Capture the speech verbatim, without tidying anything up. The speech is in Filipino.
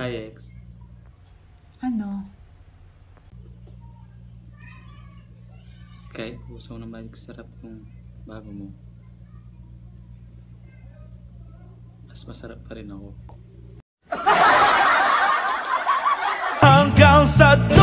Kayex. Ano? Kahit puso na masarap yung bago mo, mas masarap pa rin ako. Hanggang sa